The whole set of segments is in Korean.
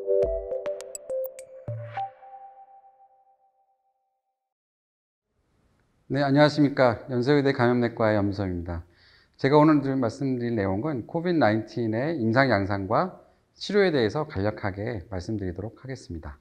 네, 안녕하십니까. 연세의대 감염내과의 염성입니다. 제가 오늘 말씀드릴 내용은 코비드-19의 임상 양상과 치료에 대해서 간략하게 말씀드리도록 하겠습니다.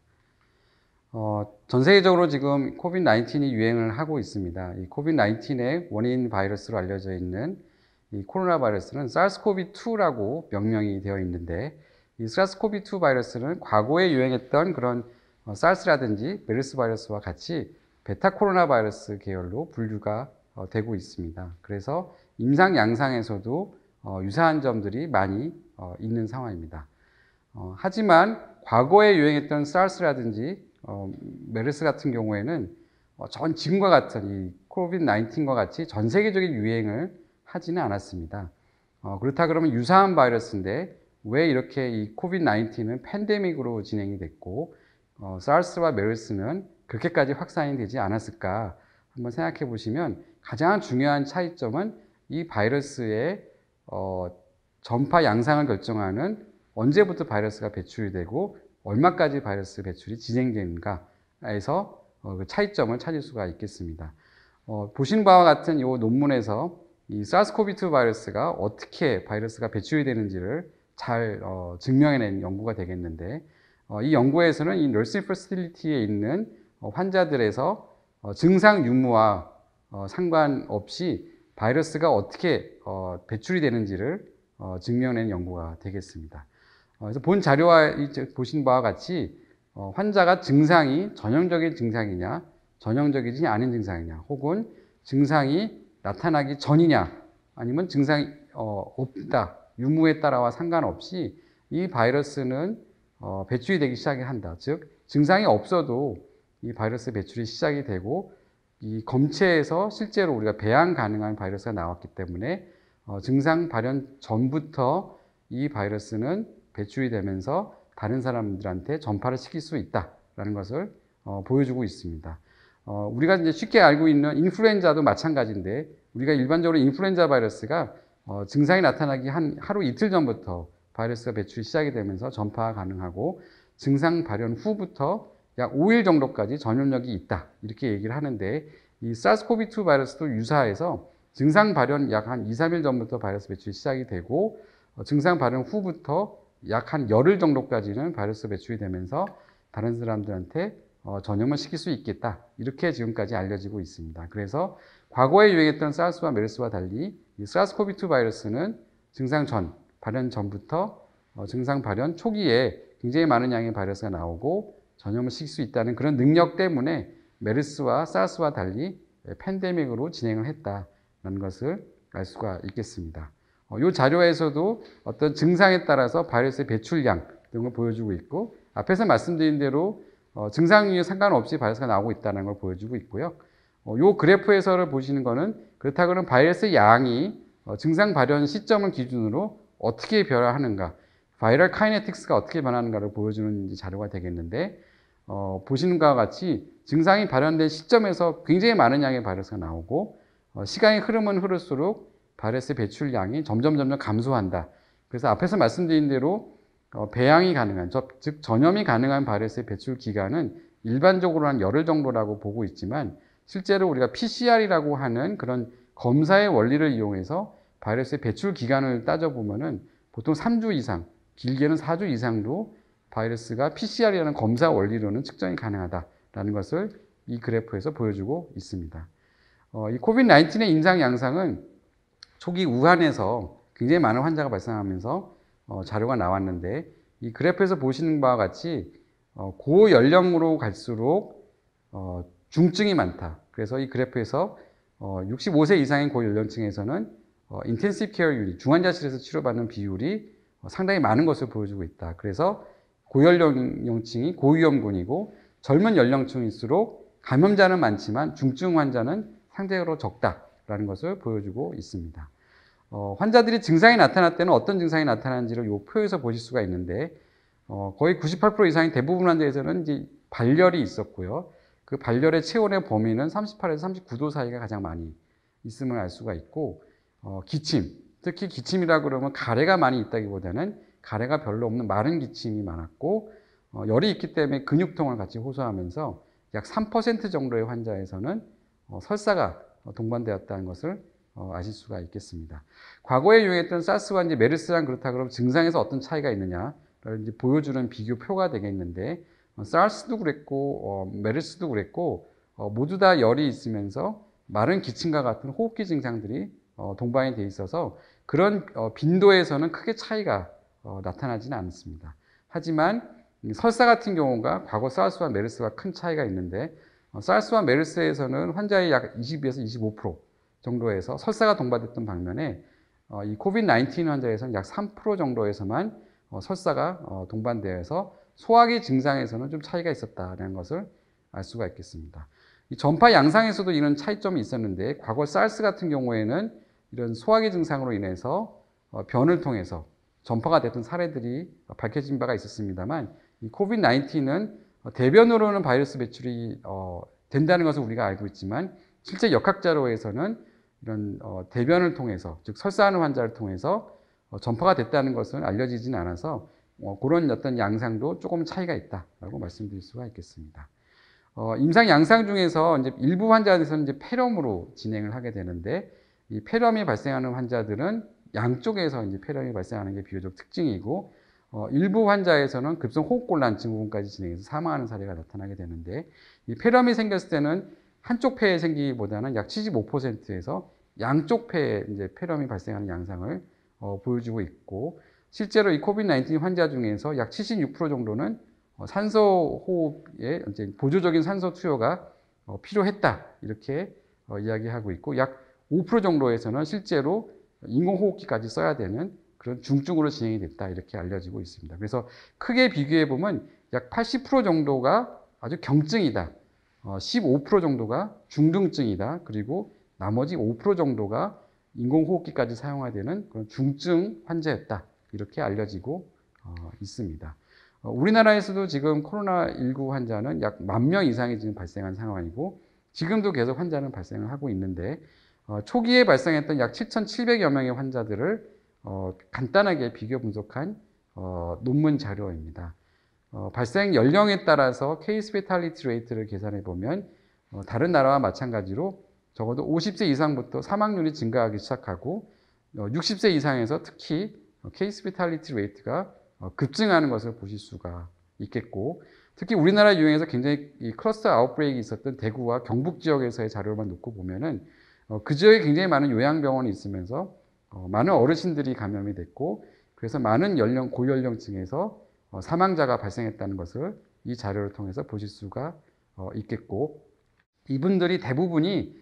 전 세계적으로 지금 코비드-19이 유행을 하고 있습니다. 이 코비드-19의 원인 바이러스로 알려져 있는 이 코로나 바이러스는 SARS-CoV-2라고 명명이 되어 있는데, 이 SARS-CoV-2 바이러스는 과거에 유행했던 그런 SARS라든지 메르스 바이러스와 같이 베타 코로나 바이러스 계열로 분류가 되고 있습니다. 그래서 임상 양상에서도 유사한 점들이 많이 있는 상황입니다. 하지만 과거에 유행했던 SARS라든지 메르스 같은 경우에는 지금과 같은 이 코비드-19과 같이 전 세계적인 유행을 하지는 않았습니다. 그렇다 그러면 유사한 바이러스인데 왜 이렇게 이 코비드-19는 팬데믹으로 진행이 됐고 SARS와 메르스는 그렇게까지 확산이 되지 않았을까 한번 생각해 보시면, 가장 중요한 차이점은 이 바이러스의 전파 양상을 결정하는 언제부터 바이러스가 배출이 되고 얼마까지 바이러스 배출이 진행되는가에서 그 차이점을 찾을 수가 있겠습니다. 보신 바와 같은 이 논문에서 이 SARS-CoV-2 바이러스가 어떻게 바이러스가 배출이 되는지를 잘 증명해낸 연구가 되겠는데, 이 연구에서는 이 너싱 패시리티에 있는 환자들에서 증상 유무와 상관없이 바이러스가 어떻게 배출이 되는지를 증명해낸 연구가 되겠습니다. 그래서 본 자료와 보신 바와 같이 환자가 증상이 전형적인 증상이냐, 전형적이지 않은 증상이냐, 혹은 증상이 나타나기 전이냐, 아니면 증상이 없다, 유무에 따라와 상관없이 이 바이러스는 배출이 되기 시작한다. 즉, 증상이 없어도 이 바이러스 배출이 시작이 되고, 이 검체에서 실제로 우리가 배양 가능한 바이러스가 나왔기 때문에 증상 발현 전부터 이 바이러스는 배출이 되면서 다른 사람들한테 전파를 시킬 수 있다라는 것을 보여주고 있습니다. 우리가 이제 쉽게 알고 있는 인플루엔자도 마찬가지인데, 우리가 일반적으로 인플루엔자 바이러스가 증상이 나타나기 하루 이틀 전부터 바이러스가 배출이 시작이 되면서 전파가 가능하고, 증상 발현 후부터 약 5일 정도까지 전염력이 있다, 이렇게 얘기를 하는데, 이 SARS-CoV-2 바이러스도 유사해서 증상 발현 약 한 2, 3일 전부터 바이러스 배출이 시작이 되고, 증상 발현 후부터 약 한 열흘 정도까지는 바이러스 배출이 되면서 다른 사람들한테 전염을 시킬 수 있겠다, 이렇게 지금까지 알려지고 있습니다. 그래서 과거에 유행했던 SARS와 메르스와 달리 이 SARS-CoV-2 바이러스는 증상 발현 전부터 증상 발현 초기에 굉장히 많은 양의 바이러스가 나오고 전염을 시킬 수 있다는 그런 능력 때문에 메르스와 SARS와 달리 팬데믹으로 진행을 했다는 것을 알 수가 있겠습니다. 이 자료에서도 어떤 증상에 따라서 바이러스의 배출량 이런 걸 보여주고 있고, 앞에서 말씀드린 대로 증상에 상관없이 바이러스가 나오고 있다는 걸 보여주고 있고요. 이 그래프에서를 보시는 거는, 그렇다고 하면 바이러스의 양이 증상 발현 시점을 기준으로 어떻게 변화하는가, 바이럴 카이네틱스가 어떻게 변하는가를 보여주는 자료가 되겠는데, 보시는 것과 같이 증상이 발현된 시점에서 굉장히 많은 양의 바이러스가 나오고, 시간이 흐르면 흐를수록 바이러스의 배출량이 점점 감소한다. 그래서 앞에서 말씀드린 대로 배양이 가능한, 즉 전염이 가능한 바이러스의 배출 기간은 일반적으로 한 열흘 정도라고 보고 있지만, 실제로 우리가 PCR이라고 하는 그런 검사의 원리를 이용해서 바이러스의 배출 기간을 따져보면은 보통 3주 이상, 길게는 4주 이상도 바이러스가 PCR이라는 검사 원리로는 측정이 가능하다라는 것을 이 그래프에서 보여주고 있습니다. 이 코비드-19의 임상 양상은 초기 우한에서 굉장히 많은 환자가 발생하면서 자료가 나왔는데, 이 그래프에서 보시는 바와 같이 고연령으로 갈수록 중증이 많다. 그래서 이 그래프에서 65세 이상의 고연령층에서는 인텐시브 케어 유닛, 중환자실에서 치료받는 비율이 상당히 많은 것을 보여주고 있다. 그래서 고연령층이 고위험군이고, 젊은 연령층일수록 감염자는 많지만 중증 환자는 상대적으로 적다라는 것을 보여주고 있습니다. 환자들이 증상이 나타날 때는 어떤 증상이 나타나는지를 이 표에서 보실 수가 있는데, 거의 98% 이상의 대부분 환자에서는 이제 발열이 있었고요. 그 발열의 체온의 범위는 38에서 39도 사이가 가장 많이 있음을 알 수가 있고, 기침, 특히 기침이라 그러면 가래가 많이 있다기보다는 가래가 별로 없는 마른 기침이 많았고, 열이 있기 때문에 근육통을 같이 호소하면서 약 3% 정도의 환자에서는 설사가 동반되었다는 것을 아실 수가 있겠습니다. 과거에 유행했던 사스와 이제 메르스랑 그렇다 그러면 증상에서 어떤 차이가 있느냐를 이제 보여주는 비교 표가 되겠는데, 사스도 그랬고 메르스도 그랬고 모두 다 열이 있으면서 마른 기침과 같은 호흡기 증상들이 동반이 돼 있어서 그런 빈도에서는 크게 차이가 나타나지는 않습니다. 하지만 설사 같은 경우가 과거 사스와 메르스와 큰 차이가 있는데, 사스와 메르스에서는 환자의 약 20에서 25% 정도에서 설사가 동반됐던 반면에 이 코비드-19 환자에서는 약 3% 정도에서만 설사가 동반되어서 소화기 증상에서는 좀 차이가 있었다는 것을 알 수가 있겠습니다. 이 전파 양상에서도 이런 차이점이 있었는데, 과거 사스 같은 경우에는 이런 소화기 증상으로 인해서 변을 통해서 전파가 됐던 사례들이 밝혀진 바가 있었습니다만, 이 코비드-19은 대변으로는 바이러스 배출이 된다는 것을 우리가 알고 있지만, 실제 역학자료에서는 이런 대변을 통해서, 즉 설사하는 환자를 통해서 전파가 됐다는 것은 알려지진 않아서 그런 어떤 양상도 조금 차이가 있다라고 말씀드릴 수가 있겠습니다. 임상 양상 중에서 이제 일부 환자들에서는 이제 폐렴으로 진행을 하게 되는데, 이 폐렴이 발생하는 환자들은 양쪽에서 이제 폐렴이 발생하는 게 비교적 특징이고, 일부 환자에서는 급성 호흡곤란 증후군까지 진행해서 사망하는 사례가 나타나게 되는데, 이 폐렴이 생겼을 때는 한쪽 폐에 생기기보다는 약 75%에서 양쪽 폐에 이제 폐렴이 발생하는 양상을 보여주고 있고, 실제로 이 코비드-19 환자 중에서 약 76% 정도는 산소 호흡에 이제 보조적인 산소 투여가 필요했다, 이렇게 이야기하고 있고, 약 5% 정도에서는 실제로 인공호흡기까지 써야 되는 그런 중증으로 진행이 됐다, 이렇게 알려지고 있습니다. 그래서 크게 비교해 보면 약 80% 정도가 아주 경증이다, 15% 정도가 중등증이다, 그리고 나머지 5% 정도가 인공호흡기까지 사용해야 되는 그런 중증 환자였다, 이렇게 알려지고 있습니다. 우리나라에서도 지금 코로나19 환자는 약 10,000명 이상이 지금 발생한 상황이고, 지금도 계속 환자는 발생을 하고 있는데, 초기에 발생했던 약 7,700여 명의 환자들을 간단하게 비교 분석한 논문 자료입니다. 발생 연령에 따라서 케이스 페탈리티 레이트를 계산해 보면 다른 나라와 마찬가지로 적어도 50세 이상부터 사망률이 증가하기 시작하고, 60세 이상에서 특히 케이스 페탈리티 레이트가 급증하는 것을 보실 수가 있겠고, 특히 우리나라 유행에서 굉장히 이 클러스터 아웃브레이크가 있었던 대구와 경북 지역에서의 자료만 놓고 보면은 그 지역에 굉장히 많은 요양병원이 있으면서 많은 어르신들이 감염이 됐고, 그래서 많은 고연령층에서 사망자가 발생했다는 것을 이 자료를 통해서 보실 수가 있겠고, 이분들이 대부분이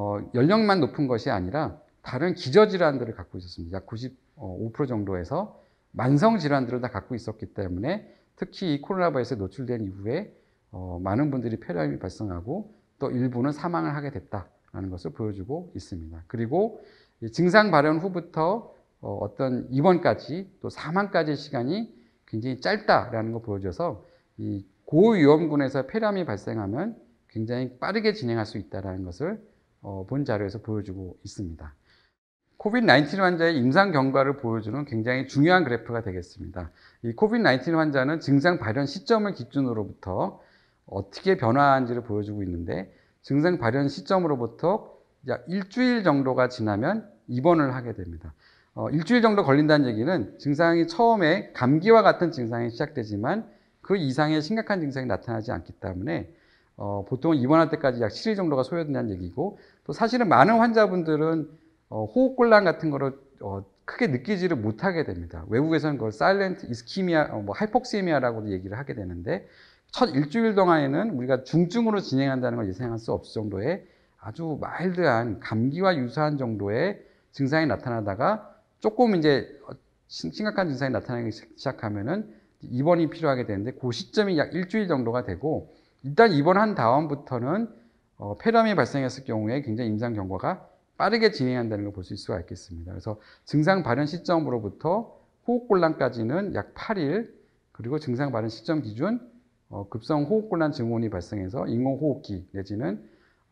연령만 높은 것이 아니라 다른 기저질환들을 갖고 있었습니다. 약 95% 정도에서 만성질환들을 다 갖고 있었기 때문에, 특히 이 코로나 바이러스에 노출된 이후에 많은 분들이 폐렴이 발생하고 또 일부는 사망을 하게 됐다는 것을 보여주고 있습니다. 그리고 증상 발현 후부터 어떤 입원까지 또 사망까지의 시간이 굉장히 짧다라는 걸 보여줘서, 이 고위험군에서 폐렴이 발생하면 굉장히 빠르게 진행할 수 있다는 것을 본 자료에서 보여주고 있습니다. 코비드-19 환자의 임상 경과를 보여주는 굉장히 중요한 그래프가 되겠습니다. 이 코비드-19 환자는 증상 발현 시점을 기준으로부터 어떻게 변화하는지를 보여주고 있는데, 증상 발현 시점으로부터 약 일주일 정도가 지나면 입원을 하게 됩니다. 일주일 정도 걸린다는 얘기는 증상이 처음에 감기와 같은 증상이 시작되지만 그 이상의 심각한 증상이 나타나지 않기 때문에 보통 입원할 때까지 약 7일 정도가 소요된다는 얘기고, 또 사실은 많은 환자분들은 호흡곤란 같은 거를 크게 느끼지를 못하게 됩니다. 외국에서는 그걸 사일런트 이스키미아, 하이폭세미아라고도 얘기를 하게 되는데, 첫 일주일 동안에는 우리가 중증으로 진행한다는 걸 예상할 수 없을 정도의 아주 마일드한 감기와 유사한 정도의 증상이 나타나다가 조금 이제 심각한 증상이 나타나기 시작하면은 입원이 필요하게 되는데, 그 시점이 약 일주일 정도가 되고, 일단 입원한 다음부터는 폐렴이 발생했을 경우에 굉장히 임상 경과가 빠르게 진행한다는 걸 볼 수가 있겠습니다. 그래서 증상 발현 시점으로부터 호흡곤란까지는 약 8일, 그리고 증상 발현 시점 기준 급성 호흡곤란 증후군이 발생해서 인공호흡기 내지는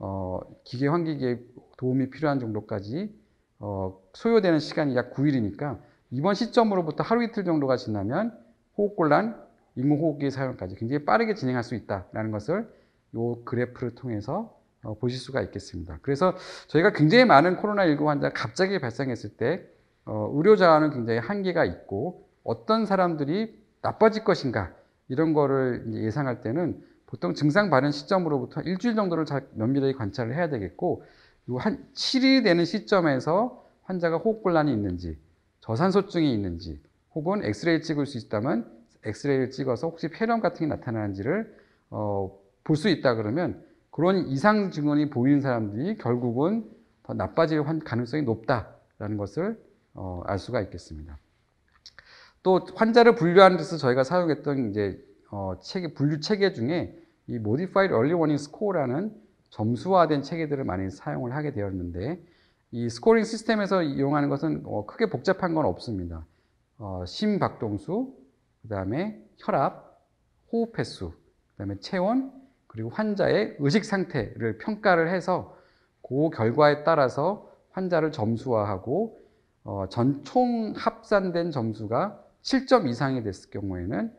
기계 환기기에 도움이 필요한 정도까지 소요되는 시간이 약 9일이니까, 이번 시점으로부터 하루 이틀 정도가 지나면 호흡곤란, 인공호흡기 사용까지 굉장히 빠르게 진행할 수 있다는 것을 이 그래프를 통해서 보실 수가 있겠습니다. 그래서 저희가 굉장히 많은 코로나19 환자가 갑자기 발생했을 때 의료 자원은 굉장히 한계가 있고 어떤 사람들이 나빠질 것인가 이런 거를 예상할 때는 보통 증상 발현 시점으로부터 일주일 정도를 잘 면밀하게 관찰을 해야 되겠고 한 7일이 되는 시점에서 환자가 호흡곤란이 있는지 저산소증이 있는지 혹은 엑스레이를 찍을 수 있다면 엑스레이를 찍어서 혹시 폐렴 같은 게 나타나는지를 볼 수 있다 그러면 그런 이상 증언이 보이는 사람들이 결국은 더 나빠질 가능성이 높다라는 것을 알 수가 있겠습니다. 또 환자를 분류하는 데서 저희가 사용했던 이제 분류 체계 중에 이 Modified Early Warning Score라는 점수화된 체계들을 많이 사용을 하게 되었는데 이 스코링 시스템에서 이용하는 것은 크게 복잡한 건 없습니다. 심박동수, 그 다음에 혈압, 호흡 횟수, 그 다음에 체온, 그리고 환자의 의식 상태를 평가를 해서 그 결과에 따라서 환자를 점수화하고 총 합산된 점수가 7점 이상이 됐을 경우에는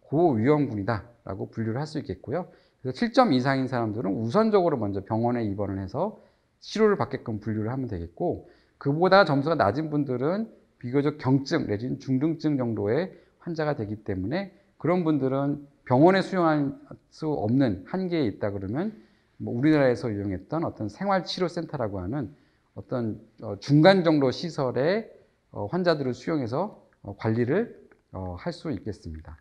고위험군이다라고 분류를 할 수 있겠고요. 그래서 7점 이상인 사람들은 우선적으로 먼저 병원에 입원을 해서 치료를 받게끔 분류를 하면 되겠고 그보다 점수가 낮은 분들은 비교적 경증 내지는 중등증 정도의 환자가 되기 때문에 그런 분들은 병원에 수용할 수 없는 한계에 있다 그러면 우리나라에서 이용했던 어떤 생활치료센터라고 하는 어떤 중간 정도 시설에 환자들을 수용해서 관리를 할 수 있겠습니다.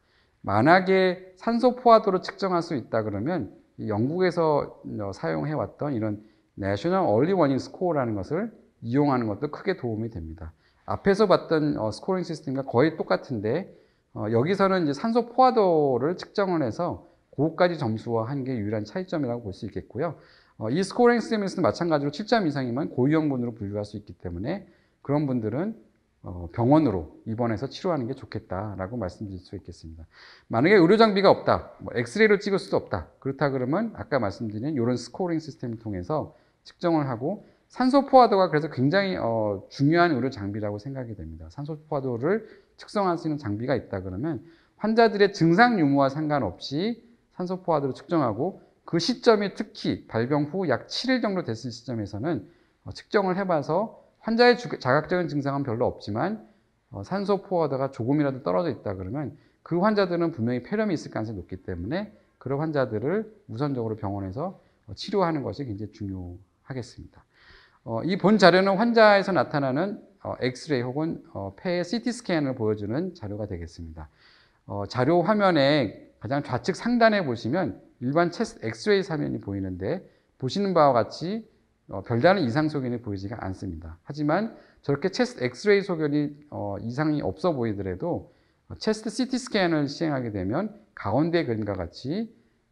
만약에 산소 포화도를 측정할 수 있다 그러면 영국에서 사용해왔던 이런 National Early Warning Score라는 것을 이용하는 것도 크게 도움이 됩니다. 앞에서 봤던 스코링 시스템과 거의 똑같은데 여기서는 이제 산소 포화도를 측정을 해서 그것까지 점수화한 게 유일한 차이점이라고 볼 수 있겠고요. 이 스코링 시스템에서는 마찬가지로 7점 이상이면 고위험군으로 분류할 수 있기 때문에 그런 분들은 병원으로 입원해서 치료하는 게 좋겠다라고 말씀드릴 수 있겠습니다. 만약에 의료 장비가 없다, 엑스레이를 찍을 수도 없다. 그렇다 그러면 아까 말씀드린 이런 스코링 시스템을 통해서 측정을 하고 산소 포화도가 그래서 굉장히 중요한 의료 장비라고 생각이 됩니다. 산소 포화도를 측정할 수 있는 장비가 있다 그러면 환자들의 증상 유무와 상관없이 산소 포화도를 측정하고 그 시점이 특히 발병 후 약 7일 정도 됐을 시점에서는 측정을 해봐서 환자의 자각적인 증상은 별로 없지만 산소 포화도가 조금이라도 떨어져 있다 그러면 그 환자들은 분명히 폐렴이 있을 가능성이 높기 때문에 그런 환자들을 우선적으로 병원에서 치료하는 것이 굉장히 중요하겠습니다. 이 본 자료는 환자에서 나타나는 엑스레이 혹은 폐의 CT 스캔을 보여주는 자료가 되겠습니다. 자료 화면에 가장 좌측 상단에 보시면 일반 체스트 엑스레이 화면이 보이는데 보시는 바와 같이 별다른 이상 소견이 보이지가 않습니다. 하지만 저렇게 체스트 엑스레이 소견이 이상이 없어 보이더라도 체스트 CT 스캔을 시행하게 되면 가운데 그림과 같이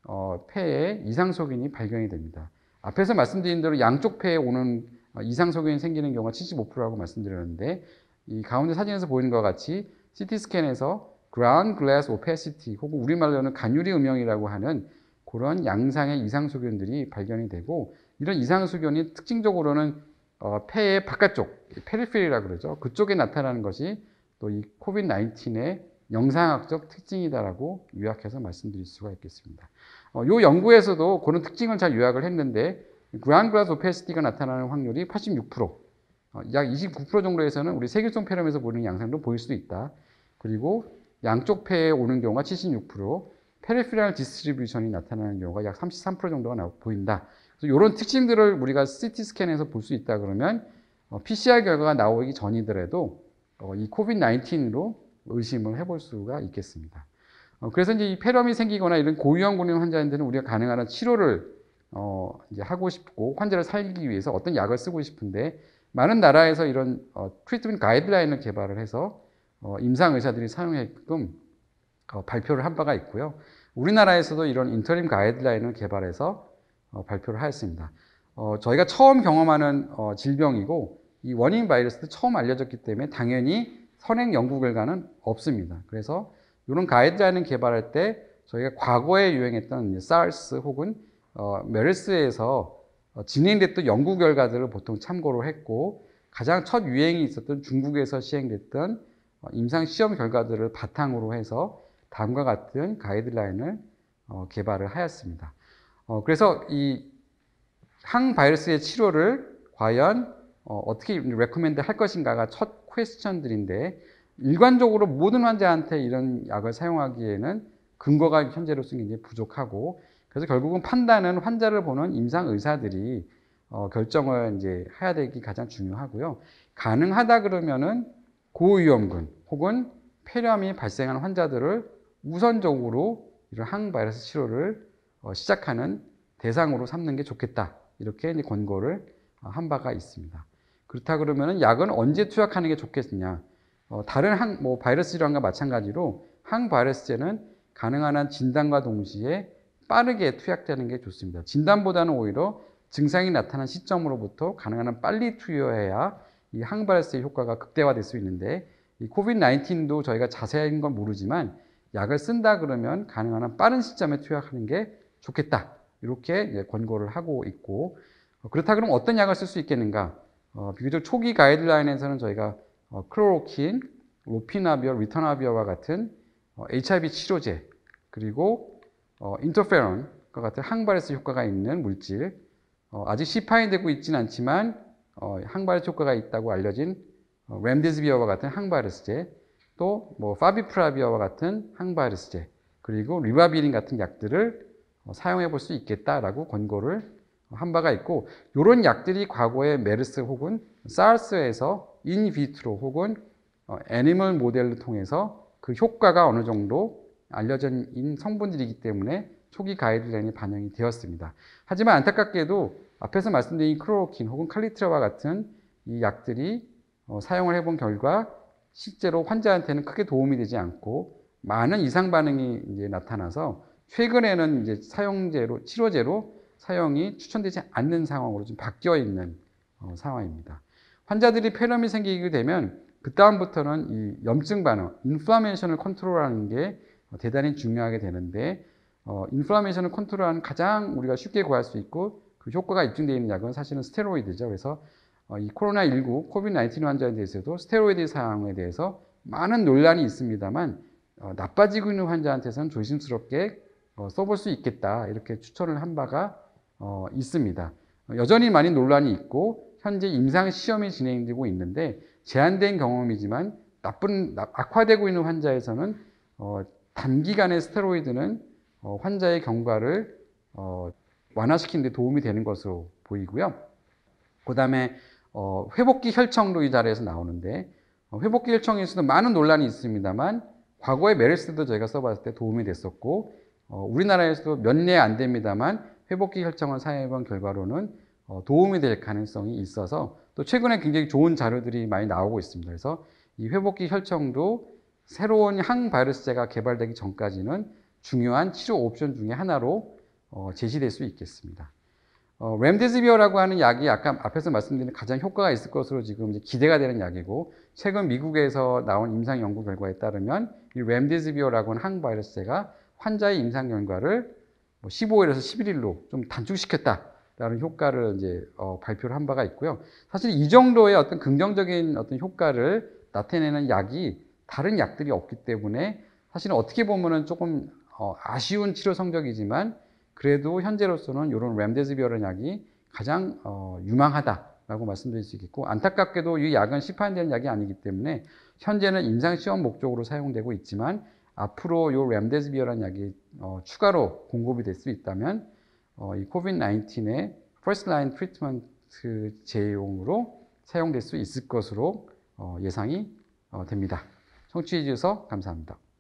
폐에 이상 소견이 발견이 됩니다. 앞에서 말씀드린 대로 양쪽 폐에 오는 이상 소견이 생기는 경우가 75%라고 말씀드렸는데 이 가운데 사진에서 보이는 것과 같이 CT 스캔에서 ground glass opacity 혹은 우리말로는 가누리 음영이라고 하는 그런 양상의 이상 소견들이 발견이 되고 이런 이상 소견이 특징적으로는 폐의 바깥쪽, 페리페리라고 그러죠. 그쪽에 나타나는 것이 또 이 코비드-19의 영상학적 특징이다라고 요약해서 말씀드릴 수가 있겠습니다. 이 연구에서도 그런 특징을 잘 요약을 했는데 ground glass opacity가 나타나는 확률이 86%, 약 29% 정도에서는 우리 세균성 폐렴에서 보이는 양상도 보일 수도 있다. 그리고 양쪽 폐에 오는 경우가 76%, 페리페리얼 디스트리뷰션이 나타나는 경우가 약 33% 정도가 보인다. 그래서 이런 특징들을 우리가 CT 스캔에서 볼 수 있다 그러면 PCR 결과가 나오기 전이더라도 이 코비드-19으로 의심을 해볼 수가 있겠습니다. 그래서 이제 이 폐렴이 생기거나 이런 고위험군인 환자들은 우리가 가능한 한 치료를 이제 하고 싶고 환자를 살리기 위해서 어떤 약을 쓰고 싶은데 많은 나라에서 이런 트리트먼트 가이드라인을 개발을 해서 임상 의사들이 사용하게끔 발표를 한 바가 있고요. 우리나라에서도 이런 인터림 가이드라인을 개발해서 발표를 하였습니다. 저희가 처음 경험하는 질병이고 이 원인 바이러스도 처음 알려졌기 때문에 당연히 선행 연구 결과는 없습니다. 그래서 이런 가이드라인을 개발할 때 저희가 과거에 유행했던 사르스 혹은 메르스에서 진행됐던 연구 결과들을 보통 참고로 했고 가장 첫 유행이 있었던 중국에서 시행됐던 임상 시험 결과들을 바탕으로 해서 다음과 같은 가이드라인을 개발을 하였습니다. 그래서 이 항바이러스의 치료를 과연 어떻게 레코멘드 할 것인가가 첫 퀘스천들인데, 일관적으로 모든 환자한테 이런 약을 사용하기에는 근거가 현재로서는 굉장히 부족하고, 그래서 결국은 판단은 환자를 보는 임상 의사들이 결정을 이제 해야 되기 가장 중요하고요. 가능하다 그러면은 고위험군 혹은 폐렴이 발생한 환자들을 우선적으로 이런 항바이러스 치료를 시작하는 대상으로 삼는 게 좋겠다, 이렇게 이제 권고를 한 바가 있습니다. 그렇다 그러면은 약은 언제 투약하는 게 좋겠느냐? 다른 바이러스 질환과 마찬가지로 항바이러스제는 가능한 한 진단과 동시에 빠르게 투약되는 게 좋습니다. 진단보다는 오히려 증상이 나타난 시점으로부터 가능한 한 빨리 투여해야 이 항바이러스의 효과가 극대화될 수 있는데, 이 코비드-19도 저희가 자세한 건 모르지만 약을 쓴다 그러면 가능한 한 빠른 시점에 투약하는 게 좋겠다, 이렇게 권고를 하고 있고, 그렇다 그러면 어떤 약을 쓸 수 있겠는가? 비교적 초기 가이드라인에서는 저희가 클로로킨, 로피나비어, 리터나비어와 같은 HIV 치료제, 그리고 인터페론과 같은 항바이러스 효과가 있는 물질, 아직 시파인되고 있지는 않지만 항바이러스 효과가 있다고 알려진 렘데시비어와 같은 항바이러스제, 또 파비프라비어와 같은 항바이러스제, 그리고 리바비린 같은 약들을 사용해 볼 수 있겠다라고 권고를 한 바가 있고, 이런 약들이 과거에 메르스 혹은 사르스에서 인비트로 혹은 애니멀 모델을 통해서 그 효과가 어느 정도 알려진 성분들이기 때문에 초기 가이드라인이 반영이 되었습니다. 하지만 안타깝게도 앞에서 말씀드린 클로로킨 혹은 칼리트라와 같은 이 약들이 사용을 해본 결과 실제로 환자한테는 크게 도움이 되지 않고 많은 이상 반응이 이제 나타나서 최근에는 이제 치료제로 사용이 추천되지 않는 상황으로 좀 바뀌어 있는 상황입니다. 환자들이 폐렴이 생기게 되면 그 다음부터는 이 염증 반응, 인플라메이션을 컨트롤하는 게 대단히 중요하게 되는데, 인플라메이션을 컨트롤하는 가장 우리가 쉽게 구할 수 있고 그 효과가 입증되어 있는 약은 사실은 스테로이드죠. 그래서 이 코로나19, 코비드-19 환자에 대해서도 스테로이드 사용에 대해서 많은 논란이 있습니다만, 나빠지고 있는 환자한테서는 조심스럽게 써볼 수 있겠다, 이렇게 추천을 한 바가 있습니다. 여전히 많이 논란이 있고 현재 임상 시험이 진행되고 있는데, 제한된 경험이지만 악화되고 있는 환자에서는 단기간의 스테로이드는 환자의 경과를 완화시키는 데 도움이 되는 것으로 보이고요. 그 다음에 회복기 혈청도 이 자리에서 나오는데, 회복기 혈청에서도 많은 논란이 있습니다만 과거에 메르스도 저희가 써봤을 때 도움이 됐었고, 우리나라에서도 몇 년 안 됩니다만 회복기 혈청을 사용해본 결과로는 도움이 될 가능성이 있어서 또 최근에 굉장히 좋은 자료들이 많이 나오고 있습니다. 그래서 이 회복기 혈청도 새로운 항바이러스제가 개발되기 전까지는 중요한 치료 옵션 중에 하나로 제시될 수 있겠습니다. 렘데시비어라고 하는 약이 아까 앞에서 말씀드린 가장 효과가 있을 것으로 지금 이제 기대가 되는 약이고, 최근 미국에서 나온 임상 연구 결과에 따르면 이 렘데시비어라고 하는 항바이러스제가 환자의 임상 결과를 15일에서 11일로 좀 단축시켰다라는 효과를 이제 발표를 한 바가 있고요. 사실 이 정도의 어떤 긍정적인 어떤 효과를 나타내는 약이 다른 약들이 없기 때문에 사실은 어떻게 보면은 조금 아쉬운 치료 성적이지만, 그래도 현재로서는 이런 렘데시비어라는 약이 가장 유망하다라고 말씀드릴 수 있겠고, 안타깝게도 이 약은 시판되는 약이 아니기 때문에 현재는 임상시험 목적으로 사용되고 있지만, 앞으로 이 렘데시비어라는 약이 추가로 공급이 될 수 있다면 이 코비드-19의 퍼스트 라인 트리트먼트 제용으로 사용될 수 있을 것으로 예상이 됩니다. 청취해 주셔서 감사합니다.